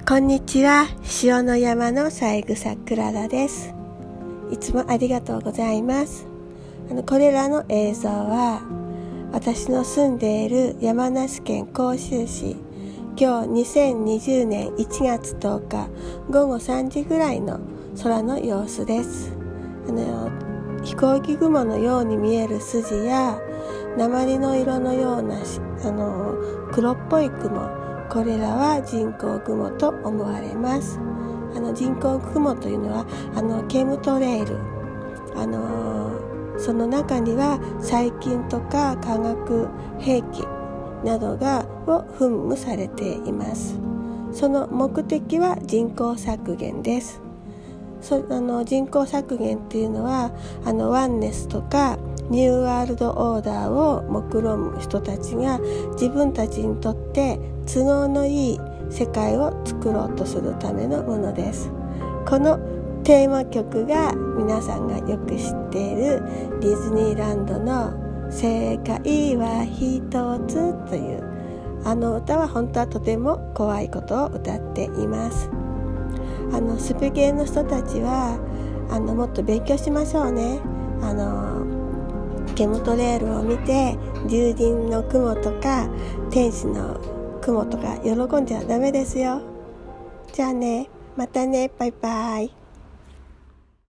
こんにちは。塩の山の三枝クララです。いつもありがとうございます。これらの映像は私の住んでいる山梨県甲州市、今日2020年1月10日午後3時ぐらいの空の様子です。飛行機雲のように見える筋や鉛の色のような黒っぽい雲、これらは人工雲と思われます。人工雲というのはケムトレイル、その中には細菌とか化学兵器などを噴霧されています。その目的は人口削減です。人口削減っていうのはワンネスとかニューワールドオーダーを目論む人たちが自分たちにとって都合のいい世界を作ろうとするためのものです。このテーマ曲が皆さんがよく知っているディズニーランドの世界は一つという歌は本当はとても怖いことを歌っています。スピ系の人たちはもっと勉強しましょうね。ケムトレールを見て竜神の雲とか天使の雲とか喜んじゃダメですよ。じゃあね、またね、バイバイ。